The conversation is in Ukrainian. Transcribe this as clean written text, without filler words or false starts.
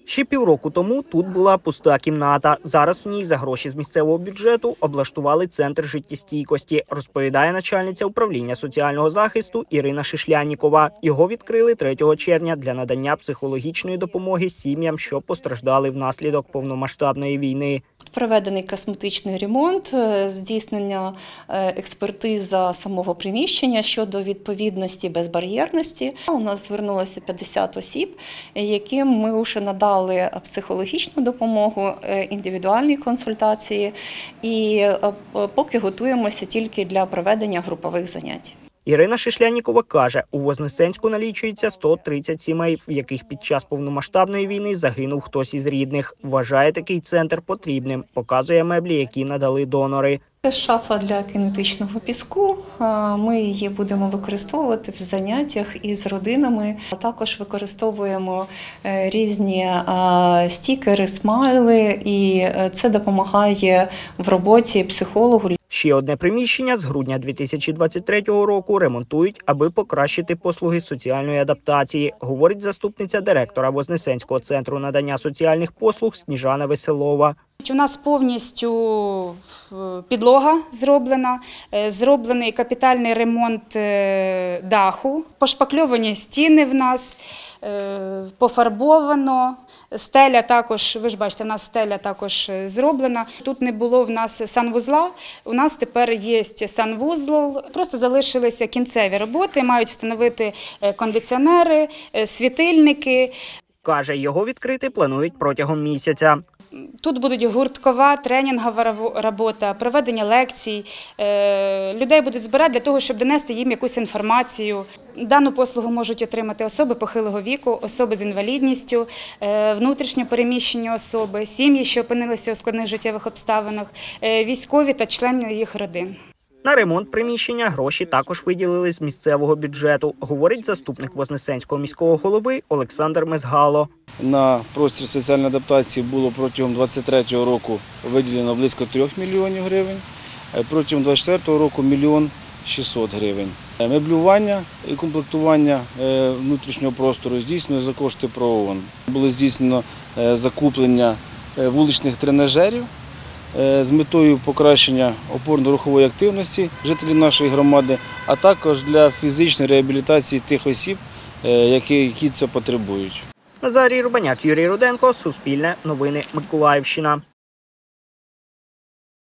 Ще півроку тому тут була пуста кімната. Зараз в ній за гроші з місцевого бюджету облаштували центр життєстійкості, розповідає начальниця управління соціального захисту Ірина Шишлянікова. Його відкрили 3 червня для надання психологічної допомоги сім'ям, що постраждали внаслідок повномасштабної війни. Проведений косметичний ремонт, здійснення експертиза самого приміщення щодо відповідності безбар'єрності. У нас звернулося 50 осіб, яким ми вже надали психологічну допомогу, індивідуальні консультації і поки готуємося тільки для проведення групових занять. Ірина Шишлянікова каже, у Вознесенську налічується 130 сімей, в яких під час повномасштабної війни загинув хтось із рідних. Вважає такий центр потрібним, показує меблі, які надали донори. Це шафа для кинетичного піску. Ми її будемо використовувати в заняттях із родинами. Також використовуємо різні стікери, смайли, і це допомагає в роботі психологу. Ще одне приміщення з грудня 2023 року ремонтують, аби покращити послуги соціальної адаптації, говорить заступниця директора Вознесенського центру надання соціальних послуг Сніжана Веселова. У нас повністю підлога зроблена, зроблений капітальний ремонт даху, пошпакльовані стіни в нас, пофарбовано. Стеля також, ви ж бачите, у нас стеля також зроблена. Тут не було в нас санвузла, у нас тепер є санвузол. Просто залишилися кінцеві роботи, мають встановити кондиціонери, світильники. Каже, його відкрити планують протягом місяця. Тут будуть гурткова, тренінгова робота, проведення лекцій. Людей будуть збирати для того, щоб донести їм якусь інформацію. Дану послугу можуть отримати особи похилого віку, особи з інвалідністю, внутрішньо переміщені особи, сім'ї, що опинилися у складних життєвих обставинах, військові та члени їх родин. На ремонт приміщення гроші також виділили з місцевого бюджету, говорить заступник Вознесенського міського голови Олександр Мезгало. На простір соціальної адаптації було протягом 2023 року виділено близько 3 мільйонів гривень, а протягом 2024 року – 1 мільйон 600 гривень. Меблювання і комплектування внутрішнього простору здійснено за кошти ПРООН. Було здійснено закуплення вуличних тренажерів з метою покращення опорно-рухової активності жителів нашої громади, а також для фізичної реабілітації тих осіб, які це потребують. Назарій Рубаняк, Юрій Руденко, Суспільне, Новини Миколаївщина.